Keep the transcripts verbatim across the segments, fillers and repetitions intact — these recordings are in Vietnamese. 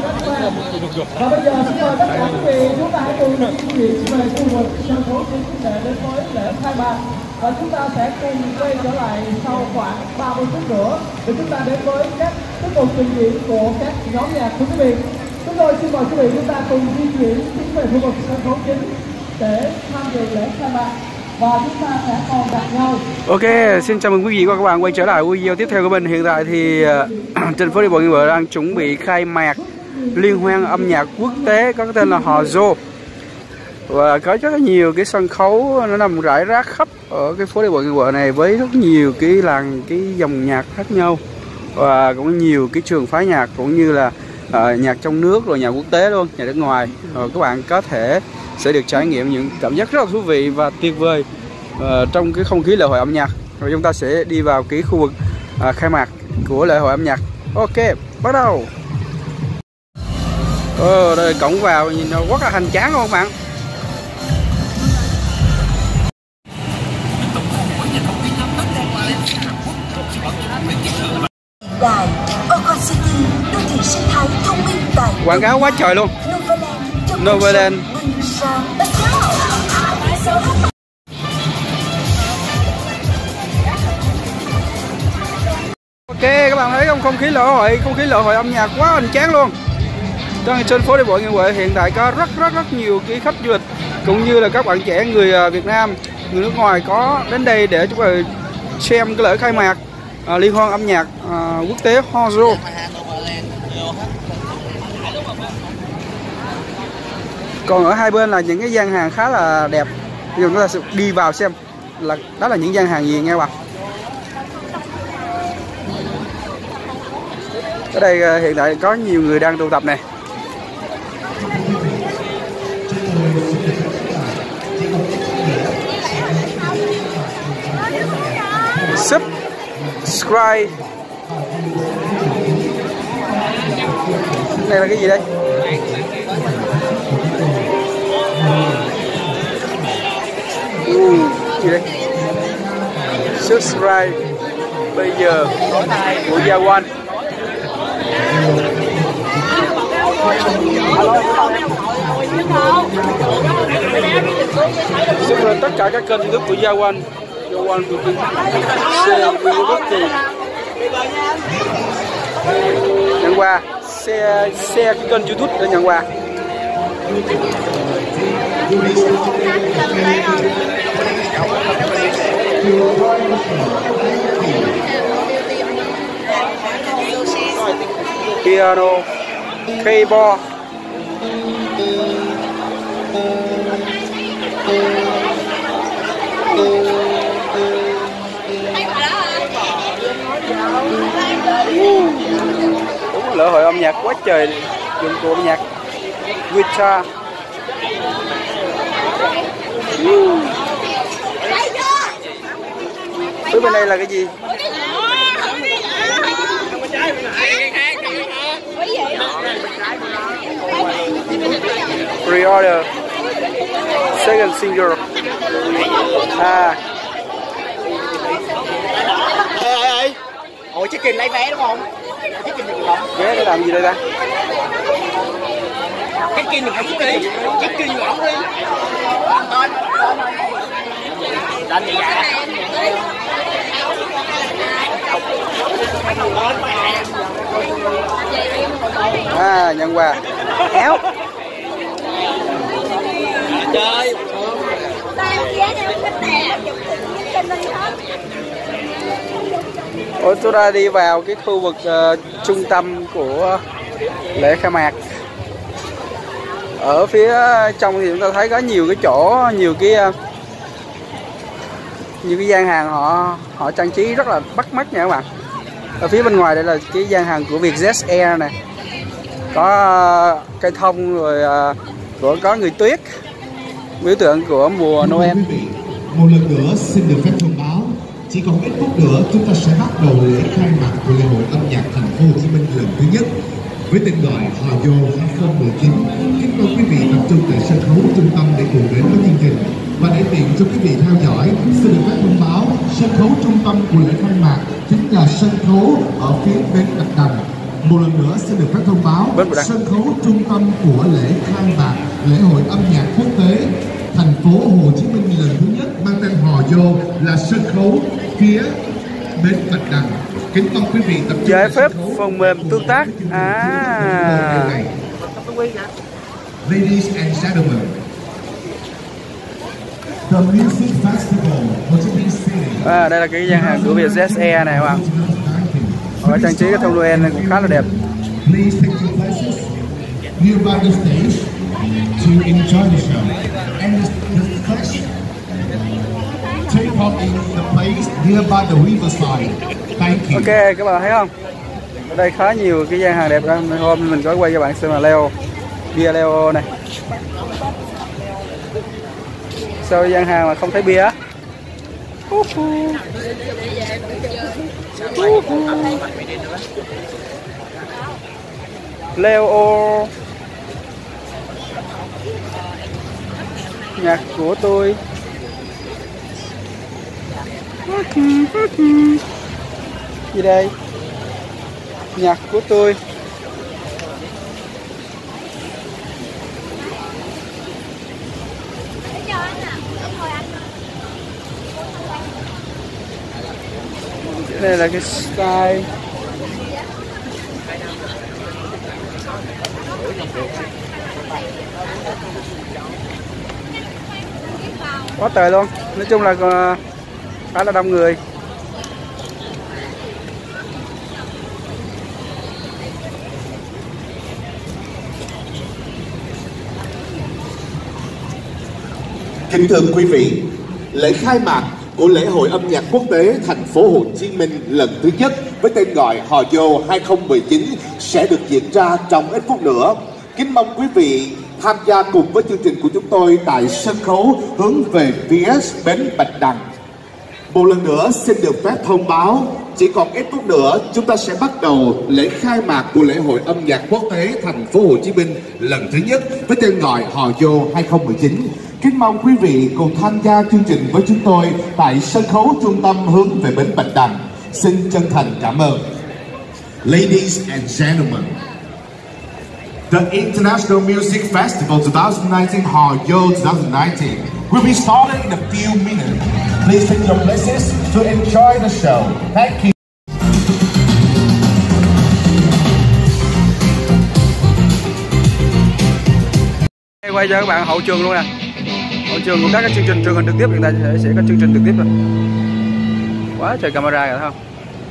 Và bây giờ xin mời tất cả quý vị chúng ta hãy cùng di chuyển về khu vực sân khấu chính để đến với lễ khai mạc. Và chúng ta sẽ cùng quay trở lại sau khoảng ba mươi phút nữa để chúng ta đến với các tiết mục trình diễn của các nhóm nhạc của quý vị. Chúng tôi xin mời quý vị chúng ta cùng di chuyển tiến về khu vực sân khấu chính để tham dự lễ khai mạc. Và chúng ta sẽ còn gặp nhau. Ok, xin chào mừng quý vị và các bạn quay trở lại video tiếp theo của mình. Hiện tại thì uh, trên phố đi bộ Nguyễn Huệ đang chuẩn bị khai mạc liên hoan âm nhạc quốc tế có cái tên là Hò Dô. Và có rất là nhiều cái sân khấu nó nằm rải rác khắp ở cái phố đi bộ Nguyễn Huệ này với rất nhiều cái làng cái dòng nhạc khác nhau và cũng nhiều cái trường phái nhạc cũng như là uh, nhạc trong nước rồi nhạc quốc tế luôn, nhạc nước ngoài. Rồi các bạn có thể sẽ được trải nghiệm những cảm giác rất là thú vị và tuyệt vời uh, trong cái không khí lễ hội âm nhạc. Rồi chúng ta sẽ đi vào cái khu vực uh, khai mạc của lễ hội âm nhạc. Ok, bắt đầu. Ờ, đây cổng vào nhìn nó rất là hoành tráng luôn các bạn. Đài Ocean City, đô thị sinh thái thông minh tại quảng cáo quá trời luôn. Novaland. Ok, các bạn thấy không, không khí lễ hội, không khí lễ hội âm nhạc quá hoành tráng luôn. Trên phố đi bộ Nguyễn Huệ hiện tại có rất rất rất nhiều cái khách du lịch cũng như là các bạn trẻ người Việt Nam, người nước ngoài có đến đây để chúng ta xem cái lễ khai mạc uh, liên hoan âm nhạc uh, quốc tế Hò Dô. Còn ở hai bên là những cái gian hàng khá là đẹp. Bây giờ chúng ta sẽ đi vào xem là đó là những gian hàng gì nghe các bạn. Ở đây uh, hiện tại có nhiều người đang tụ tập này. Subscribe. Đây là cái gì đây? Uh, gì đây? Subscribe bây giờ của Gia Quan. Subscribe tất cả các kênh YouTube của Gia Quan. Gia Quan của tôi share video bất kỳ. Nhận quà, share share cái kênh YouTube để nhận quà. Piano, keyboard. Đúng lễ hội âm nhạc quá trời dụng cụ âm nhạc. Guitar. Phía bên đây là cái gì? Pre-order second single. À. Ê ê ê. Ủa check-in lấy vé đúng không? Check-in được không? Vé để làm gì đây ta? Check-in được không đi? Check-in được không đi? Thôi. Làm gì vậy? À, nhận quà. Éo. Chơi. Ôi, tôi đã đi vào cái khu vực uh, trung tâm của lễ khai mạc. Ở phía trong thì chúng ta thấy có nhiều cái chỗ, nhiều cái uh, nhiều cái gian hàng họ họ trang trí rất là bắt mắt nha các bạn. Ở phía bên ngoài đây là cái gian hàng của Vietjet Air này, có uh, cây thông rồi uh, của có người tuyết, biểu tượng của mùa Noel. Một lần nữa xin được phép thông báo, chỉ còn ít phút nữa chúng ta sẽ bắt đầu lễ khai mạc của lễ hội âm nhạc thành phố Hồ Chí Minh lần thứ nhất với tên gọi Hò Dô hai không một chín. Kính mời quý vị tập trung tại sân khấu trung tâm để cùng đến với chương trình. Và để tiện cho quý vị theo dõi, xin được phép thông báo sân khấu trung tâm của lễ khai mạc chính là sân khấu ở phía bên cạnh đằng. một lần nữa xin được phép thông báo sân khấu trung tâm của lễ khai mạc lễ hội âm nhạc quốc tế thành phố Hồ Chí Minh lần thứ nhất mang tên Hò Vô là sân khấu phía bến Bạch Đằng. Kính mong quý vị tập trung giải pháp phần mềm tương tác. À. Ladies and gentlemen, the Music Festival Hồ Chí Minh City. À, đây là cái gian hàng của Vietjet Air này các bạn. Họ trang trí cái thông Noel này cũng khá là đẹp. Please take your places nearby the stage to enjoy the show. And the, the flash take part in the place nearby the riverside. Thank you. Ok, các bạn thấy không? Ở đây khá nhiều cái gian hàng đẹp đó. Hôm mình có quay cho bạn xem là Leo, bia Leo này. Sao gian hàng mà không thấy bia? Uh -huh. Uh -huh. Leo nhạc của tôi. Gì đây? Nhạc của tôi. Đây là cái style. Quá trời luôn. Nói chung là khá là đông người. Kính thưa quý vị, lễ khai mạc của lễ hội âm nhạc quốc tế thành phố Hồ Chí Minh lần thứ nhất với tên gọi Hò Vô hai không một chín sẽ được diễn ra trong ít phút nữa. Kính mong quý vị tham gia cùng với chương trình của chúng tôi tại sân khấu hướng về phía bến Bạch Đằng. Một lần nữa xin được phép thông báo chỉ còn ít phút nữa chúng ta sẽ bắt đầu lễ khai mạc của lễ hội âm nhạc quốc tế thành phố Hồ Chí Minh lần thứ nhất với tên gọi Hò Vô hai không một chín. Kính mong quý vị cùng tham gia chương trình với chúng tôi tại sân khấu trung tâm hướng về bến Bạch Đằng. Xin chân thành cảm ơn. Ladies and gentlemen, the International Music Festival twenty nineteen Hò Vô twenty nineteen will be started in a few minutes. Please take your places to enjoy the show. Thank you. Quay cho các bạn hậu trường luôn nè. Hậu trường của các chương trình truyền hình trực tiếp hiện tại sẽ, sẽ có chương trình trực tiếp rồi. Quá trời camera rồi thấy không?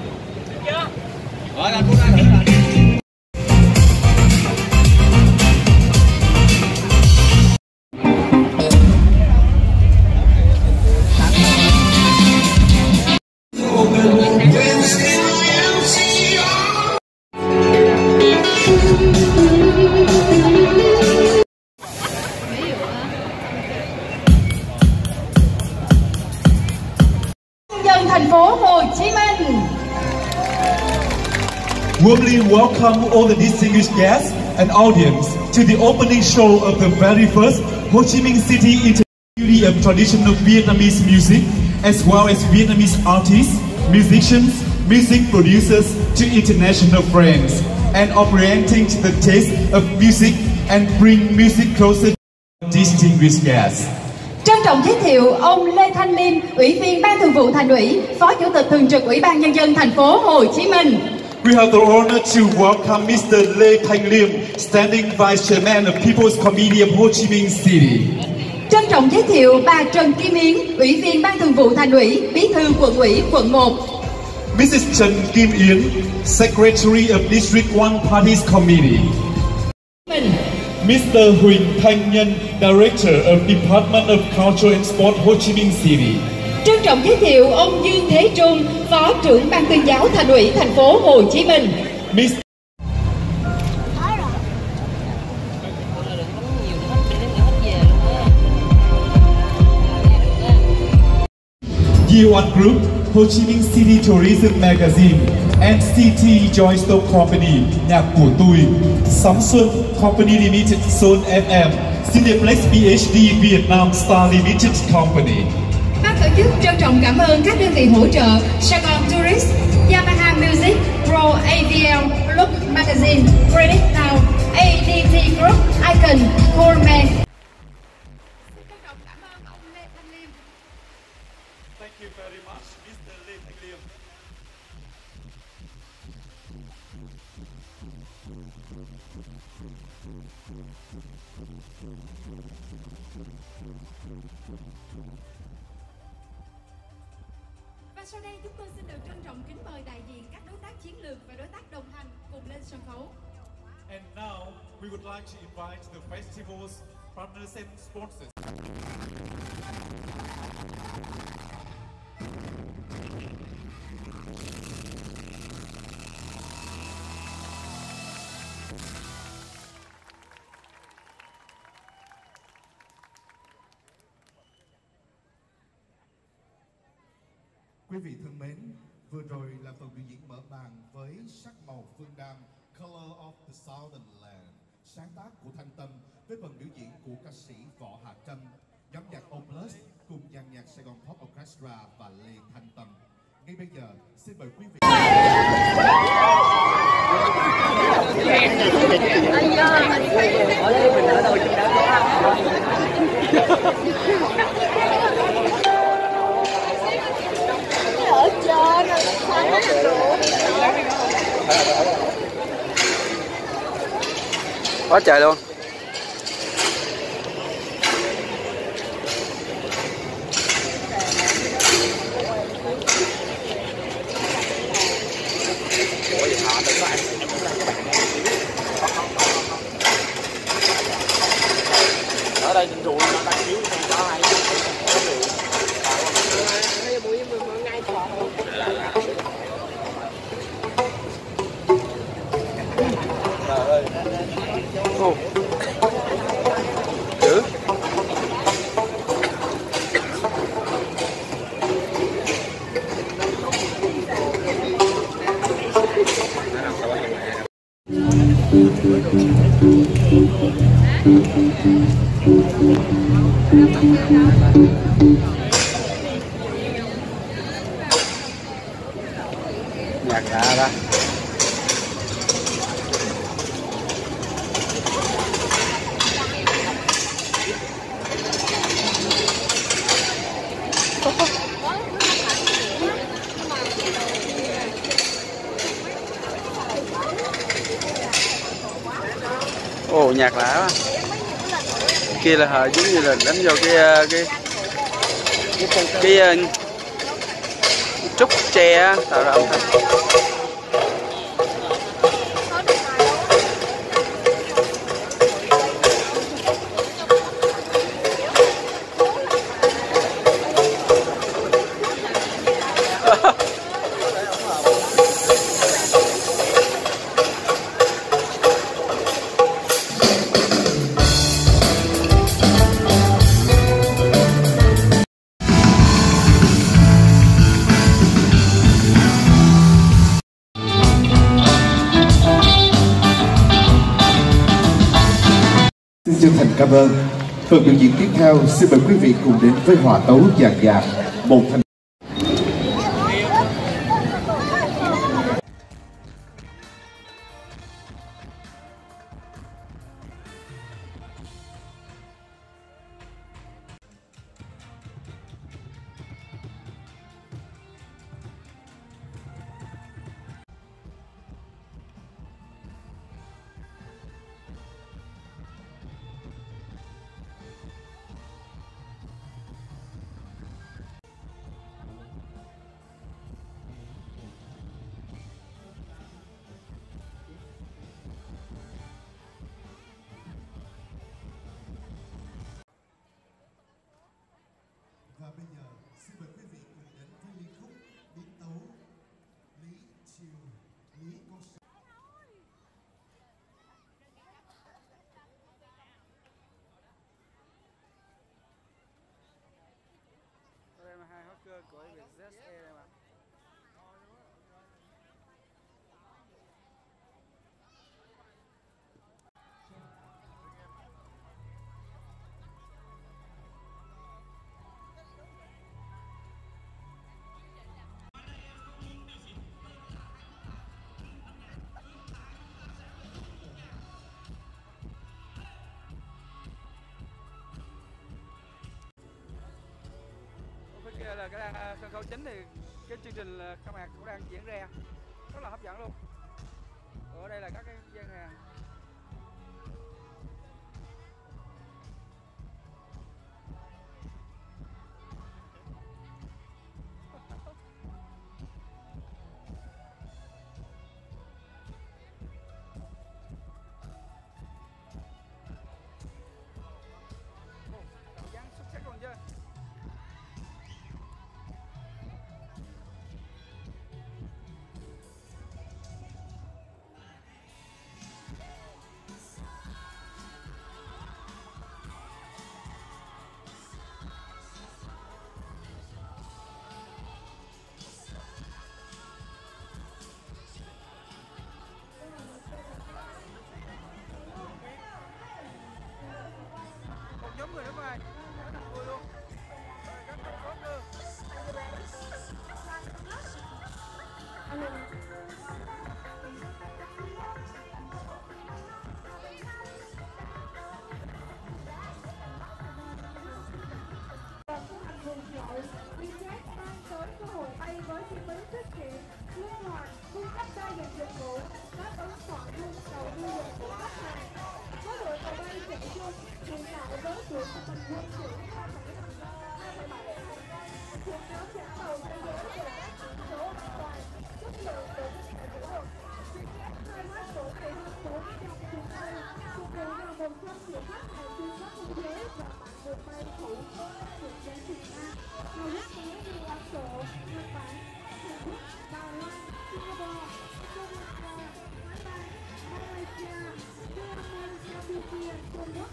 Thành phố Hồ Chí Minh. Warmly welcome all the distinguished guests and audience to the opening show of the very first Ho Chi Minh City International of Traditional Vietnamese Music, as well as Vietnamese artists, musicians, music producers to international friends, and orienting to the taste of music and bring music closer to distinguished guests. Trân trọng giới thiệu ông Lê Thanh Liêm, Ủy viên Ban Thường vụ Thành ủy, Phó Chủ tịch Thường trực Ủy ban Nhân dân thành phố Hồ Chí Minh. We have the honor to welcome Mister Lê Thanh Liêm, Standing Vice Chairman of People's Committee of Ho Chi Minh City. Trân trọng giới thiệu bà Trần Kim Yến, Ủy viên Ban Thường vụ Thành ủy, Bí thư Quận ủy Quận một. Missus Trần Kim Yến, Secretary of District one Parties Committee. Mister Huỳnh Thanh Nhân, Director of Department of Culture and Sport, Ho Chi Minh City. Trân trọng giới thiệu ông Dương Thế Trung, Phó trưởng Ban tuyên giáo Thành ủy thành phố Hồ Chí Minh. Miss G one Group, Ho Chi Minh City Tourism Magazine, N C T Joint Stock Company, nhạc của tôi, Sóng Xuân Company Limited, Zone F M, Cineplex P H D Vietnam Star Limited Company. Ban tổ chức trân trọng cảm ơn các đơn vị hỗ trợ Sài Gòn Tourist, Yamaha Music, Pro A V L, Look Magazine, Credit Now, a đê tê Group, Icon, Coleman. Thank you very much, Mister Lê Thanh Liêm. Và sau đây chúng tôi xin được trân trọng kính mời đại diện các đối tác chiến lược và đối tác đồng hành cùng lên sân khấu. And now we would like to invite the festival's partners and sponsors. Quý vị thân mến, vừa rồi là phần biểu diễn mở màn với sắc màu phương Nam, Color of the Southern Land, sáng tác của Thanh Tâm với phần biểu diễn của ca sĩ Võ Hạ Trâm, nhóm nhạc O Plus cùng dàn nhạc Sài Gòn Pop Orchestra và Lê Thanh Tâm. Ngay bây giờ, xin mời quý vị. Quá trời luôn. Ở đây trên ruộng nó đang chiếu cho hai Ồ. Dữ. Nhạc lạ đó. Ồ, nhạc lạ quá. Kia là họ giống như là đánh vô cái cái cái, cái, cái trúc tre tạo ra âm thanh. Xin chân thành cảm ơn. Phần biểu diễn tiếp theo, xin mời quý vị cùng đến với hòa tấu dàn nhạc một thành. cái đang sân khấu chính thì cái chương trình khai mạc cũng đang diễn ra rất là hấp dẫn luôn. Ở đây là các cái gian hàng. Cảm giác xuất sắc luôn chứ. Một nhóm người nước ngoài rất là vui luôn, rất là tốt luôn. Vietjet mang tới cơ hội bay với chi phí tiết kiệm, linh hoạt, cung cấp đa dạng dịch vụ, đáp ứng mọi nhu cầu đi lại của khách hàng. Với đội tàu bay chạy chung hiện tại với sự bình quân chuyển hai phẩy bảy thuộc nhóm dẫn đầu thế giới về các chỉ số an toàn, chất lượng của các hệ kỹ thuật. Vietjet khai thác tổ kỳ hơn bốn trăm chuyến bay, phục vụ gần một trăm triệu khách hàng trên khắp thế giới và mạng đường bay thủ có các điểm đến Việt Nam, nhiều quốc tế như Ấn Độ, Nhật Bản, Hàn Quốc, Đài Loan, Singapore, Indonesia, Thái Lan, Malaysia, Myanmar, Campuchia, Trung Quốc.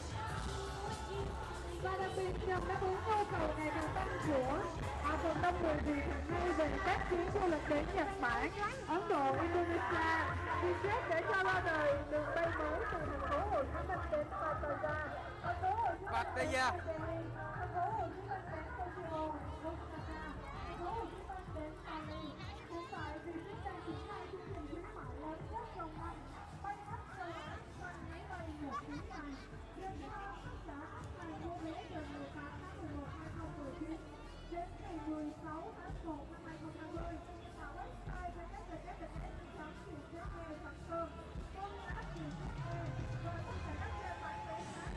Và đặc biệt nhằm đáp ứng nhu cầu ngày càng tăng của ở phần đông người Việt hiện nay về các chuyến du lịch đến Nhật Bản, Ấn Độ, Indonesia, Vietjet để cho ra đời đường bay mới từ thành phố Hồ Chí Minh đến Pattaya, thành phố Hồ Chí Minh Pattaya, thành phố Hồ Chí Minh đến Tokyo, Osaka, thành phố Hồ Chí Minh đến Bali. Hiện tại Vietjet đang triển khai chương trình khuyến mại lớn nhất trong năm, bay khắp châu Á bằng máy bay một chuyến ngày. Đến sau tất cả các ngày mua vé từ mười tám tháng mười một năm hai nghìn không trăm mười chín đến ngày mười sáu tháng một năm hai nghìn không trăm hai mươi vào website w w w chấm vietjet air chấm com cũng như app Vietjet Air và tất cả các trang bán vé khác.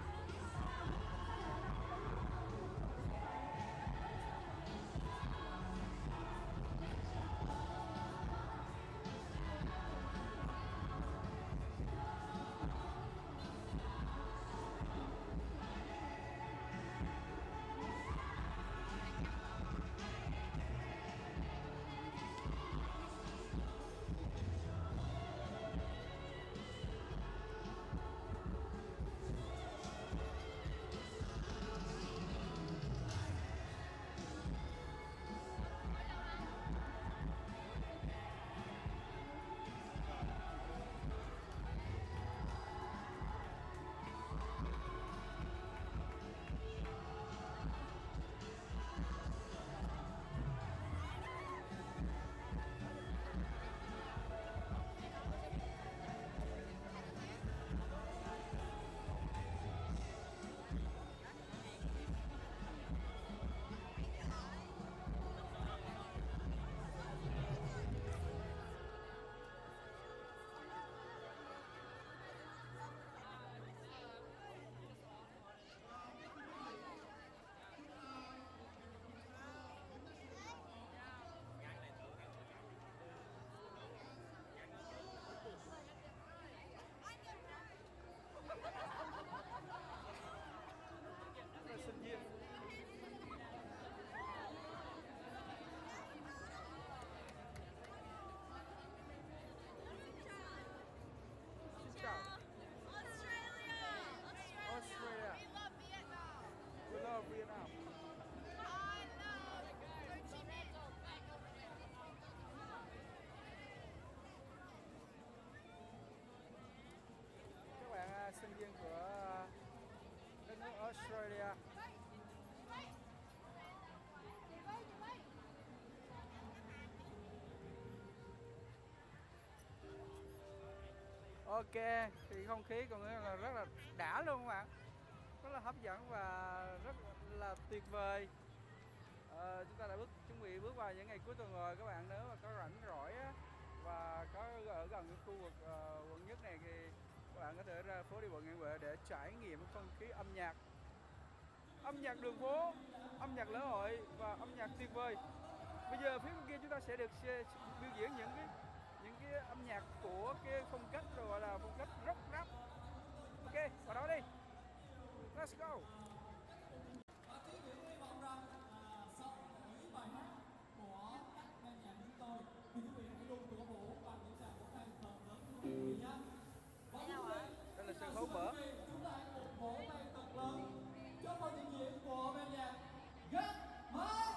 Rất là sinh viên. Xin chào. Australia. Australia. We love Vietnam. We love Vietnam. I love Ho Chi Minh. Các bạn sinh viên của đất nước Australia. Ok, thì không khí còn là rất là đã luôn các bạn, rất là hấp dẫn và rất là tuyệt vời. À, chúng ta đã bước chuẩn bị bước vào những ngày cuối tuần rồi các bạn. Nếu mà có rảnh rỗi á, và có ở gần cái khu vực uh, quận nhất này thì các bạn có thể ra phố đi bộ Nguyễn Huệ để trải nghiệm không khí âm nhạc, âm nhạc đường phố, âm nhạc lễ hội và âm nhạc tuyệt vời. Bây giờ phía bên kia chúng ta sẽ được biểu diễn những cái những cái âm nhạc của cái phong cách rồi gọi là phong cách rock rap. Ok, vào đó đi. Let's go. Bài hát của các ban nhạc chúng tôi thì quý vị hãy luôn cổ vũ bằng những tràng vỗ tay thật lớn của quý vị nhé. Và quý vị, đây là sân khấu mở. Chúng ta hãy cùng vỗ tay thật lớn cho phần trình diễn của ban nhạc Get Mark.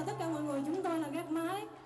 chào tất cả mọi người, chúng tôi là Gác Mái.